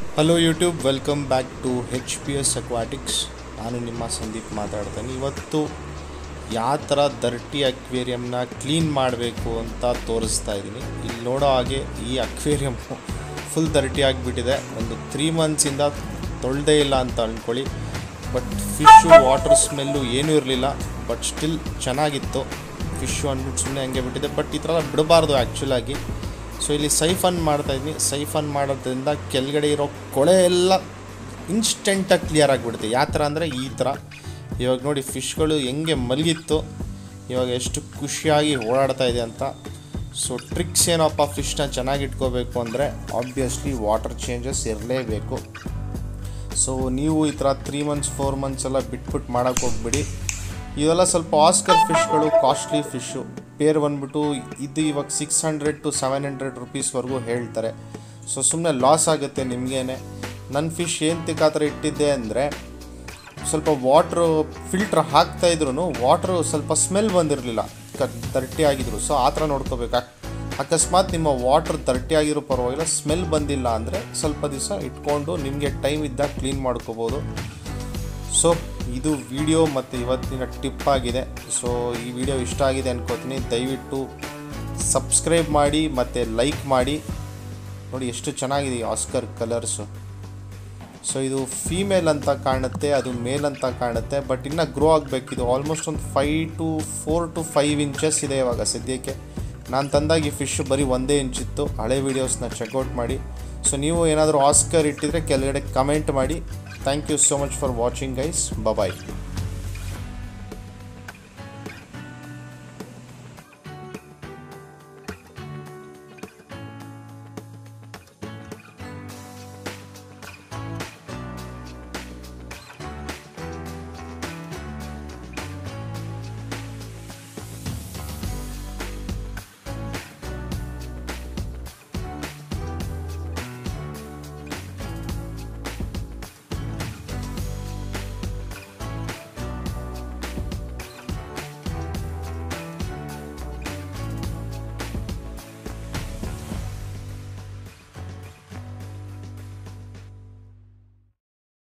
Hello YouTube, welcome back to HPS aquatics. ನಾನು ನಿಮ್ಮ ಸಂದೀಪ್ ಮಾತಾಡ್ತೇನೆ. ಇವತ್ತು ಯಾವ ಥರ ದರ್ಟಿ ಅಕ್ವೇರಿಯಮ್ನ ಕ್ಲೀನ್ ಮಾಡಬೇಕು ಅಂತ ತೋರಿಸ್ತಾ ಇದ್ದೀನಿ. ಇಲ್ಲಿ ನೋಡೋ ಹಾಗೆ ಈ ಅಕ್ವೇರಿಯಮ್ ಫುಲ್ ದರ್ಟಿ ಆಗಿಬಿಟ್ಟಿದೆ. ಒಂದು 3 ಮಂತ್ಸಿಂದ ತೊಳೆದೇ ಇಲ್ಲ ಅಂತ ಅಂದ್ಕೊಳ್ಳಿ. ಬಟ್ ಫಿಶ್ಶು ವಾಟರ್ ಸ್ಮೆಲ್ಲು ಏನೂ ಇರಲಿಲ್ಲ, ಬಟ್ ಸ್ಟಿಲ್ ಚೆನ್ನಾಗಿತ್ತು. ಫಿಶ್ಶು ಅಂದ್ಬಿಟ್ಟು ಸುಮ್ಮನೆ ಹಂಗೆ ಬಿಟ್ಟಿದೆ. ಬಟ್ ಈ ಥರ ಬಿಡಬಾರ್ದು ಆ್ಯಕ್ಚುಲಾಗಿ. ಸೊ ಇಲ್ಲಿ ಸೈಫನ್ ಮಾಡ್ತಾಯಿದ್ವಿ. ಸೈಫನ್ ಮಾಡೋದ್ರಿಂದ ಕೆಳಗಡೆ ಇರೋ ಕೊಳೆ ಎಲ್ಲ ಇನ್ಸ್ಟೆಂಟಾಗಿ ಕ್ಲಿಯರ್ ಆಗಿಬಿಡುತ್ತೆ. ಯಾವ ಥರ ಅಂದರೆ ಈ ಥರ. ಇವಾಗ ನೋಡಿ ಫಿಶ್ಗಳು ಹೆಂಗೆ ಮಲಗಿತ್ತು, ಇವಾಗ ಎಷ್ಟು ಖುಷಿಯಾಗಿ ಓಡಾಡ್ತಾ ಇದೆ ಅಂತ. ಸೊ ಟ್ರಿಕ್ಸ್ ಏನಪ್ಪ, ಫಿಶ್ನ ಚೆನ್ನಾಗಿ ಇಟ್ಕೋಬೇಕು ಅಂದರೆ ಆಬ್ವಿಯಸ್ಲಿ ವಾಟರ್ ಚೇಂಜಸ್ ಇರಲೇಬೇಕು. ಸೊ ನೀವು ಈ ಥರ 3 ಮಂತ್ಸ್ 4 ಮಂತ್ಸ್ ಎಲ್ಲ ಬಿಟ್ಬಿಟ್ಟು ಮಾಡೋಕ್ಕೆ ಹೋಗ್ಬಿಡಿ. ಇವೆಲ್ಲ ಸ್ವಲ್ಪ ಆಸ್ಕರ್ ಫಿಶ್ಗಳು, ಕಾಸ್ಟ್ಲಿ ಫಿಶ್ಶು. ಪೇರ್ ಬಂದ್ಬಿಟ್ಟು ಇದು ಇವಾಗ 600 to 700 ರುಪೀಸ್ವರೆಗೂ ಹೇಳ್ತಾರೆ. ಸೊ ಸುಮ್ಮನೆ ಲಾಸ್ ಆಗುತ್ತೆ ನಿಮಗೇ. ನನ್ನ ಫಿಶ್ ಏನು ತಿಕ್ಕಾತರ ಇಟ್ಟಿದ್ದೆ ಅಂದರೆ, ಸ್ವಲ್ಪ ವಾಟ್ರು ಫಿಲ್ಟ್ರ್ ಹಾಕ್ತಾಯಿದ್ರು ವಾಟ್ರು ಸ್ವಲ್ಪ ಸ್ಮೆಲ್ ಬಂದಿರಲಿಲ್ಲ, ದರ್ಟಿ ಆಗಿದ್ರು. ಸೊ ಆ ಥರ ನೋಡ್ಕೋಬೇಕು. ಅಕಸ್ಮಾತ್ ನಿಮ್ಮ ವಾಟ್ರ್ ದರ್ಟಿ ಆಗಿರೋ ಪರವಾಗಿಲ್ಲ, ಸ್ಮೆಲ್ ಬಂದಿಲ್ಲ ಅಂದರೆ ಸ್ವಲ್ಪ ದಿವಸ ಇಟ್ಕೊಂಡು ನಿಮಗೆ ಟೈಮ್ ಇದ್ದಾಗ ಕ್ಲೀನ್ ಮಾಡ್ಕೋಬೋದು. ಸೊ ಇದು ವಿಡಿಯೋ ಮತ್ತು ಇವತ್ತಿನ ಟಿಪ್ ಆಗಿದೆ. ಸೊ ಈ ವಿಡಿಯೋ ಇಷ್ಟ ಆಗಿದೆ ಅನ್ಕೋತೀನಿ. ದಯವಿಟ್ಟು ಸಬ್ಸ್ಕ್ರೈಬ್ ಮಾಡಿ ಮತ್ತು ಲೈಕ್ ಮಾಡಿ. ನೋಡಿ ಎಷ್ಟು ಚೆನ್ನಾಗಿದೆ ಈ ಆಸ್ಕರ್ ಕಲರ್ಸು. ಸೊ ಇದು ಫೀಮೇಲ್ ಅಂತ ಕಾಣುತ್ತೆ, ಅದು ಮೇಲ್ ಅಂತ ಕಾಣುತ್ತೆ. ಬಟ್ ಇನ್ನೂ ಗ್ರೋ ಆಗಬೇಕು. ಇದು ಆಲ್ಮೋಸ್ಟ್ ಒಂದು 4 to 5 ಇಂಚಸ್ ಇದೆ ಇವಾಗ ಸದ್ಯಕ್ಕೆ. ನಾನು ತಂದಾಗ ಈ ಫಿಶ್ ಬರೀ 1 ಇಂಚ್ ಇತ್ತು. ಹಳೆ ವೀಡಿಯೋಸ್ನ ಚೆಕ್ಔಟ್ ಮಾಡಿ. ಸೊ ನೀವು ಏನಾದರೂ ಆಸ್ಕರ್ ಇಟ್ಟಿದ್ರೆ ಕೆಳಗಡೆ ಕಮೆಂಟ್ ಮಾಡಿ. Thank you so much for watching, guys. Bye bye.